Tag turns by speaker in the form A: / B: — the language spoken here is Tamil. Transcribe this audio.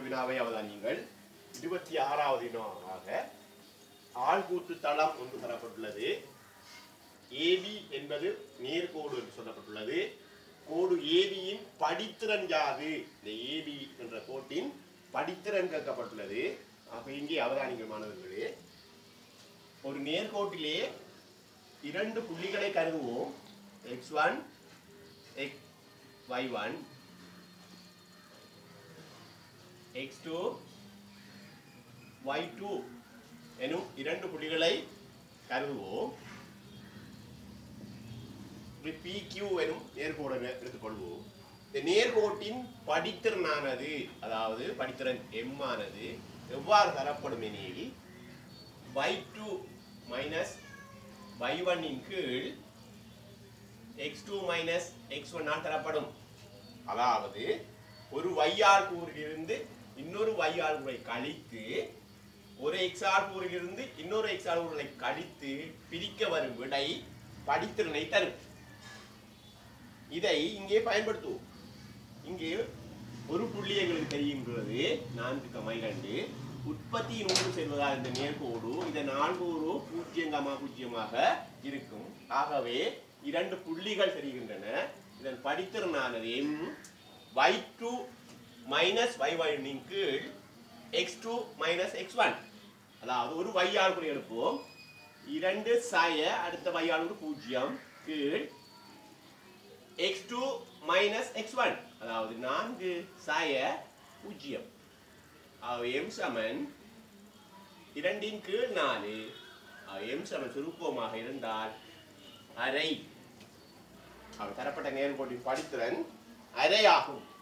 A: வினாவை அவதானியுங்கள். 26வது வினாவாக ஆள்கூட்டு தளம் ஒன்று தரப்பட்டுள்ளது. AB என்பது நேர்கோடு என்று சொல்லப்பட்டுள்ளது. கோடு ABயின் படித்திறன் யாது? இந்த AB என்ற கோட்டின் படித்திறன் கேட்கப்பட்டுள்ளது. அப்ப இங்கே அவதானிகள் மாணவர்களே, ஒரு நேர்கோட்டிலே இரண்டு புள்ளிகளை கருதுவோம். x1 y1 x2 y2 எனும் இரண்டு புள்ளிகளை கருதுவோம். PQ எனும் நேர்கோடு எடுத்துக்கொள்வோம். இந்த நேர்கோட்டின் படித்திறனானது, அதாவது படித்திறன் M ஆனது எவ்வாறு தரப்படும் எனில் y2 மைனஸ் y1 இன் கீழ் x2 மைனஸ் x1 ஆல் தரப்படும். அதாவது ஒரு y கூறிலிருந்து இன்னொரு y கூறை கழித்து ஒரு x கூறிலிருந்து இன்னொரு x கூறை கழித்து பிரிக்க வரும் விடை படித்திறனை தரும். இதை இங்கே பயன்படுத்துவோம். இங்கே ஒரு புள்ளி எங்களுக்கு தெரிகின்றது 4,2. உற்பத்தியின் ஒன்று செல்வதால் இந்த நேர்கோடு இதன் 4 ஒரு 0,0 இருக்கும். ஆகவே இரண்டு புள்ளிகள் தெரிகின்றன. இதன் படித்திறனானது M y2 மைனஸ் y1 இன் கீழ் x2 மைனஸ் x1. அதாவது ஒரு y கூறை எடுப்போம். 2 சாய அடுத்த y கூறு 0 கீழ் x2 மைனஸ் x1. அதாவது 4 சாய 0. M சமன் 2 இன் கீழ் 4. M சமன் சுருக்கமாக இருந்தால் அரை. தரப்பட்ட நேர்கோட்டின் படித்திறன் அரை ஆகும்.